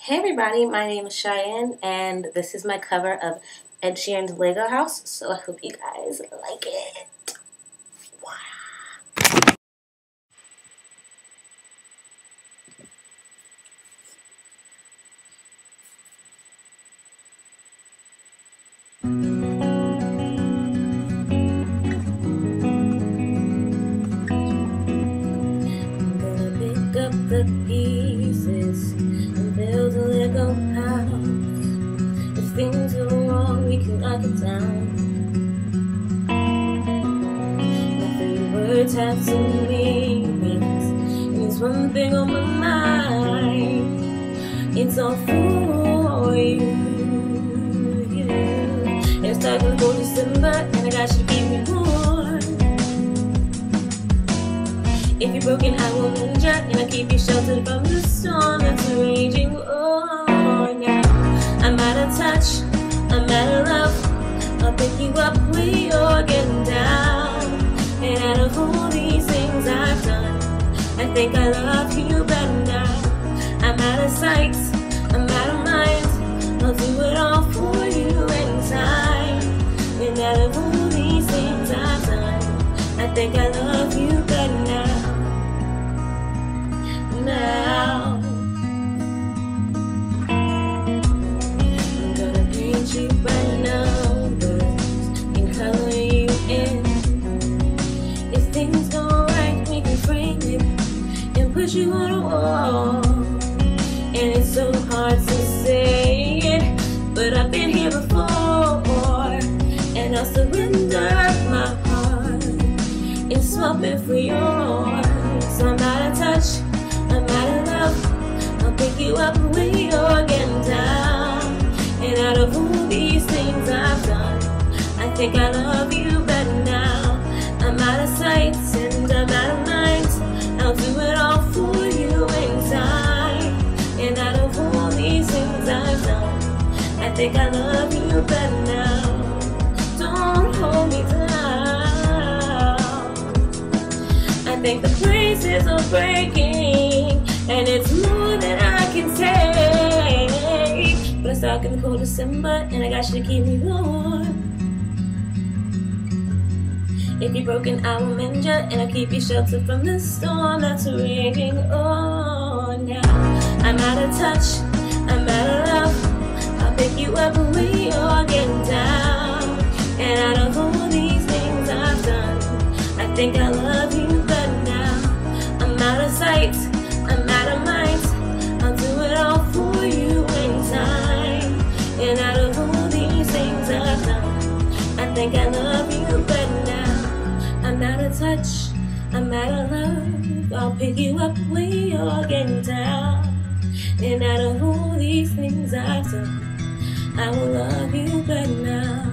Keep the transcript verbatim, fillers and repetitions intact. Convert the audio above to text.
Hey everybody, my name is Cheyenne and this is my cover of Ed Sheeran's Lego House, so I hope you guys like it. Wow. I'm gonna pick up the pieces and build a Lego house. If things go wrong, we can knock it down. Every word has some meanings, and there's one thing on my mind. It's all for you, you. It's starting to go December, and I got you to keep me warm. If you're broken, I will mend you, and I'll keep you sheltered from the storm that's raging on. Now I'm out of touch, I'm out of love. I'll pick you up when you're getting down. And out of all these things I've done, I think I love you better now. I'm out of sight, I'm out of mind. I'll do it all for you in time. And out of all these things I've done, I think I love you better now. Now I'm gonna paint you by numbers and color you in. If things go right, we can frame it and put you on a wall. And it's so hard to say it, but I've been here before. And I'll surrender my heart and swap it for yours. I'm out of touch, I'm out of love. I'll pick you up when you're getting down. And out of all these things I've done, I think I love you better now. I'm out of sight and I'm out of mind. I'll do it all for you in time. And out of all these things I've done, I think I love you better now. Don't hold me down. I think the places are breaking, and it's more than I can take. But it's dark in the cold December, and I got you to keep me warm. If you're broken, I will mend you, and I'll keep you sheltered from the storm that's raging on. Now I'm out of touch, I'm out of love. I'll pick you up when you're getting down. And out of all these things I've done, I think I love you better now. I'm out of sight, I'm out of mind. I'll do it all for you in time. And out of all these things I've done, I think I love you better now. I'm out of touch, I'm out of love. I'll pick you up when you're getting down. And out of all these things I've done, I will love you better now.